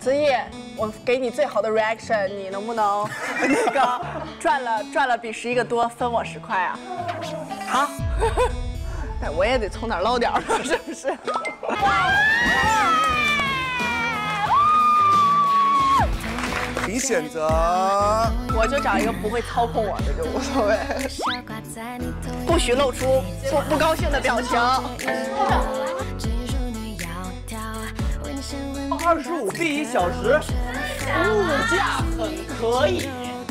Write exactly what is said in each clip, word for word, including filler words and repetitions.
子毅，我给你最好的 reaction， 你能不能那个赚了赚了比十一个多，分我十块啊？好，哎，我也得从哪儿捞点儿，是不是？ 你选择， 我就找一个不会操控我的就无所谓，不许露出不不高兴的表情。 二十五币一小时，物价很可以。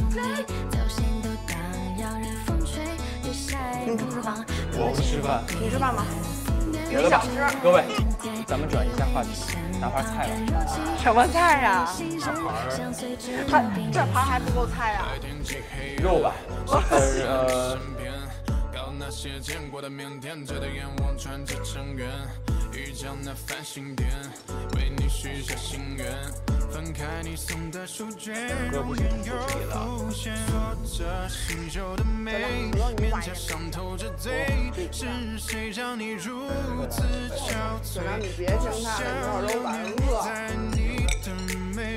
我不吃饭， 你吃饭吗？ 别的吧，各位，咱们转移一下话题，拿盘菜吧。 什么菜呀？ 拿盘儿， 还这盘还不够菜呀？ 肉吧，呃。 那些见过的腼腆，遮着眼望穿着成圆，遇见那繁星点，为你许下心愿，翻开你送的书卷，容颜有浮现，说着星宿的美，面颊上透着醉，是谁让你如此憔悴？多想留恋在你的美，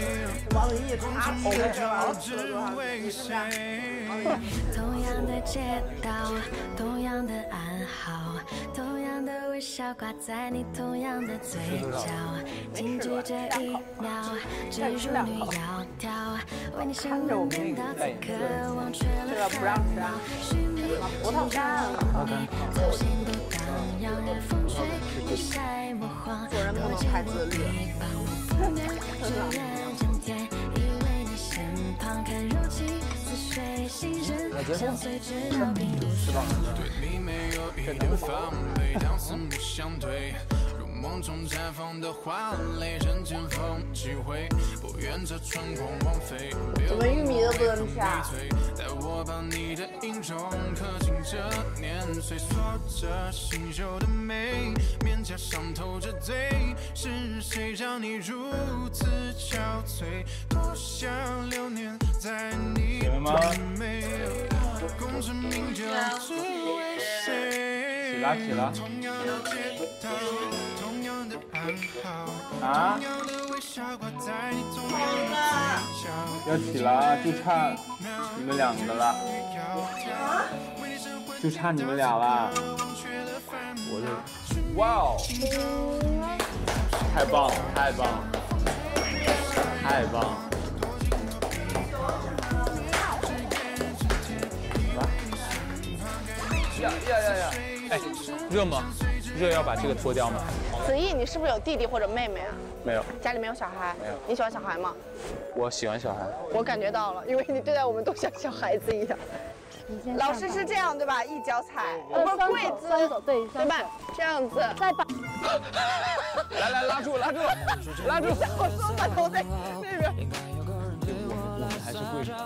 只为谁？ 同样的街道，同样的暗号，同样的微笑挂在你同样的嘴角，静止这一秒，只如你窈窕，为你心动等到此刻，忘却了烦恼，虚迷情感，走心都当让人风吹日晒魔荒， 做人不能太自律。 只愿整天依偎你身旁，看如棋似水，心人相随，直到冰如雪。 对你没有一点防备，当四目相对，如梦中绽放的花蕾，人间风几回，不愿这春光枉费。 怎么玉米都不能吃啊？ 待我把你的影中刻进这年岁，锁着星宿的美，面颊上透着醉，是谁让你如此憔悴？多想留念在你的美，功成名就只为谁？ 起啦起啦！ 同样的街道，同样的暗号， 啊！ 同样的微笑挂在你同样的嘴角。 要起了，就差你们两个了，就差你们俩了。我的，哇哦！太棒了，太棒了，太棒了！呀呀呀呀！哎，热吗？热要把这个脱掉吗？ 子毅，你是不是有弟弟或者妹妹啊？ 没有。 家里没有小孩？ 没有。 你喜欢小孩吗？ 我喜欢小孩。 我感觉到了，因为你对待我们都像小孩子一样。老师是这样对吧？一脚踩，不是跪姿，对对吧？这样子，再把。 来来，拉住拉住拉住！ 我说把头在那边。 我们还是跪着。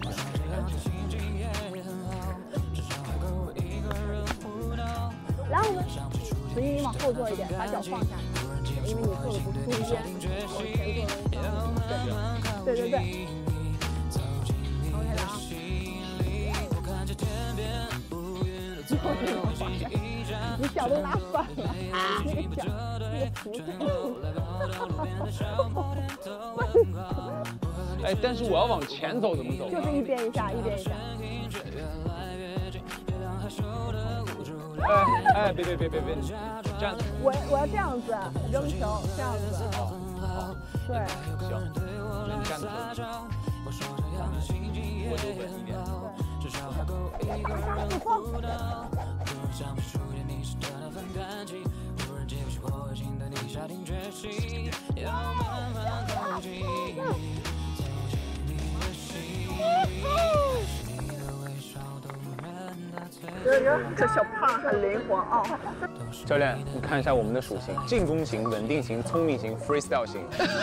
来，我们子毅，你往后坐一点，把脚放下，因为你坐的不是中间，往前坐的。对对对对。OK 了啊。你脚都拿反了，那个脚，那个菩萨。 哎，但是我要往前走，怎么走？ 就是一边一下，一边一下。 哎哎，别别别别别，这样。 我我要这样子扔球，这样子。 好，好。 对。 行，你站着。我就稳一点。 这小胖很灵活哦。 教练，你看一下我们的属性：进攻型、稳定型、聪明型、freestyle 型。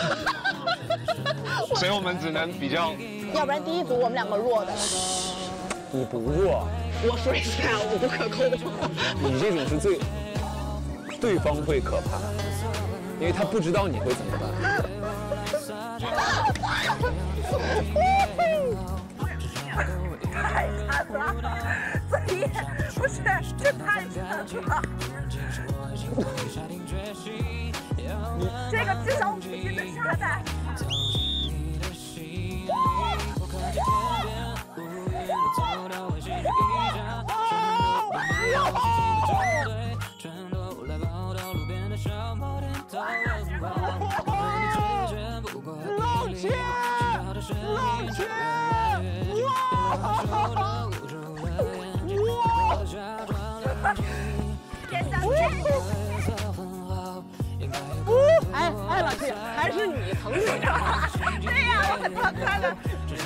所以我们只能比较。 要不然第一组我们两个弱的。 你不弱。 我 freestyle 我不可控。 你这种是最，对方会可怕，因为他不知道你会怎么办。 太惨了，子毅，不是，这太惨了。这个至少我们的沙袋。 哎哎，老弟，还是你疼你点。对呀，我疼他的。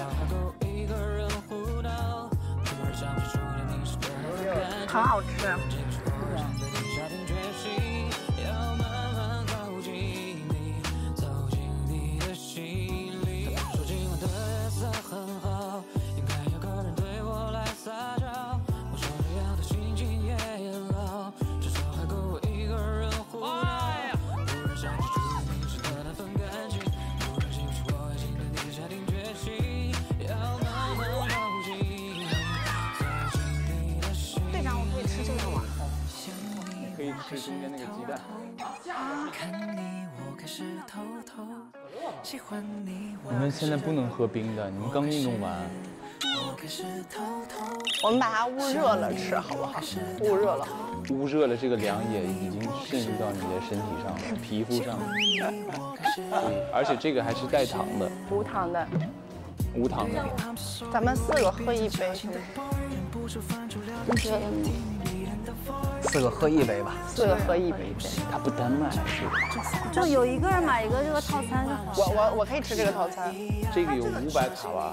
很好吃。 吃中间那个鸡蛋。你们现在不能喝冰的，你们刚运动完。 我们把它捂热了吃，好不好？捂热了。 捂热了，这个凉也已经渗入到你的身体上了，皮肤上了。对，而且这个还是带糖的。 无糖的。 无糖的。 咱们四个喝一杯，是不是？你觉得呢？ 四个喝一杯吧， 四个喝一杯， 他不单卖是吧？ 就有一个人买一个这个套餐就好。 我我我可以吃这个套餐， 这个有五百卡吧？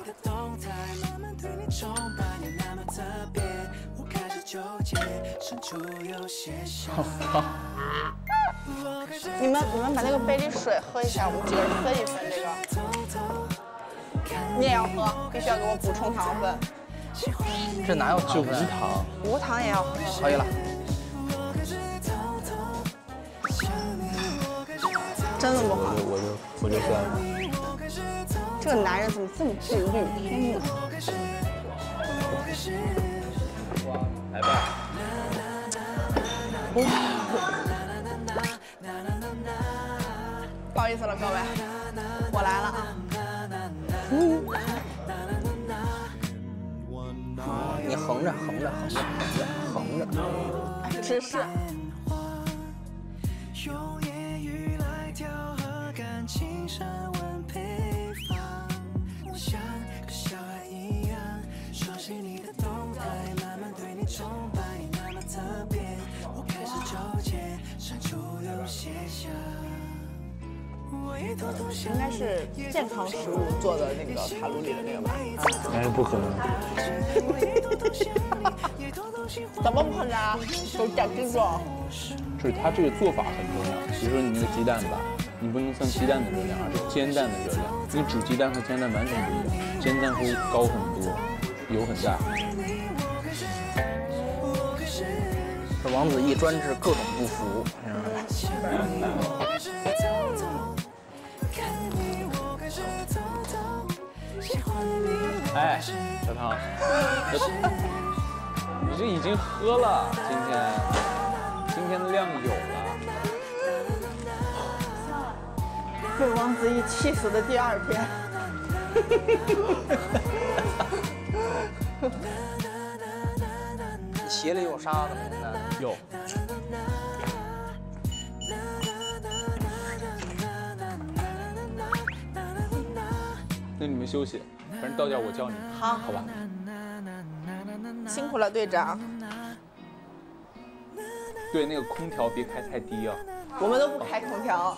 你们你们把那个杯里水喝一下，我们几个人分一分这个。你也要喝，必须要给我补充糖分。 这哪有糖分？ 无糖， 无糖也要喝。 可以了。 真的不好， 我就我就算了。 这个男人怎么这么自律？天哪！ 来吧。 哇！不好意思了，各位，我来了啊。嗯。 你横着，横着，横着，横着，横着。 只是。应该是健康食物做的那个卡路里的那个吧？ 但是不可能。 怎么不可能？都讲清楚。 就是它这个做法很重要。比如说你那个鸡蛋吧，你不能算鸡蛋的热量，而是煎蛋的热量。因为煮鸡蛋和煎蛋完全不一样，煎蛋会高很多，油很大。 这王子异专治各种不服， 哎，小汤，你这已经喝了，今天，今天的量有了。 被王子异气死的第二天。 你鞋里有沙子吗？ 有。那你们休息，反正到点我叫你们。 好， 好吧。 辛苦了，队长。 对，那个空调别开太低啊。 我们都不开空调。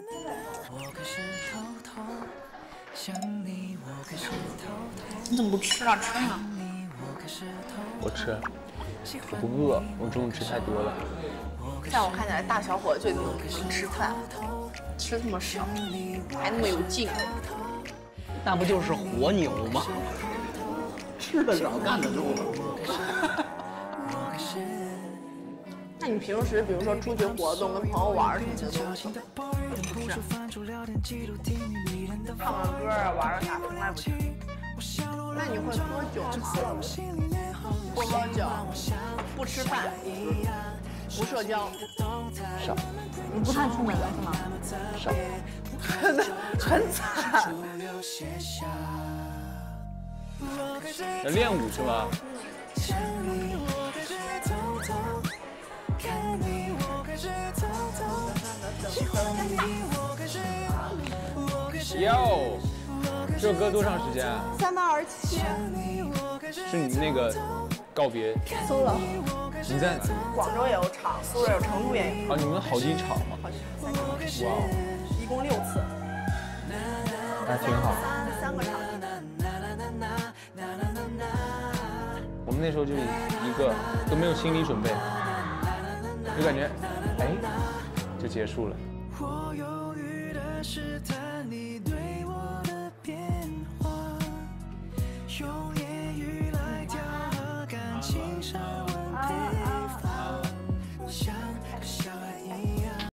你怎么不吃了？吃呢？ 我吃，我不饿，我中午吃太多了。 在我看起来，大小伙最能吃饭，吃这么少，还那么有劲。 那不就是活牛吗？吃的少，干的多。 那你平时比如说出去活动、跟朋友玩什么的，都是唱个歌啊、玩个啥，从来不行。那你会喝酒吗？不喝酒，不吃饭，不社交， 少。 你不太出门了是吗？ 少。 很很惨。 要练舞是吗？哟，这歌多长时间？ 三到二七。 是你那个告别。 苏了。 你在哪？ 广州也有场，苏了有，成都也有。 啊，你们好几场吗？ 好几场，三场。 哇， 一共六次。 还挺好。 三三个场。 我们那时候就一个都没有心理准备，就感觉哎就结束了。 我犹豫的试探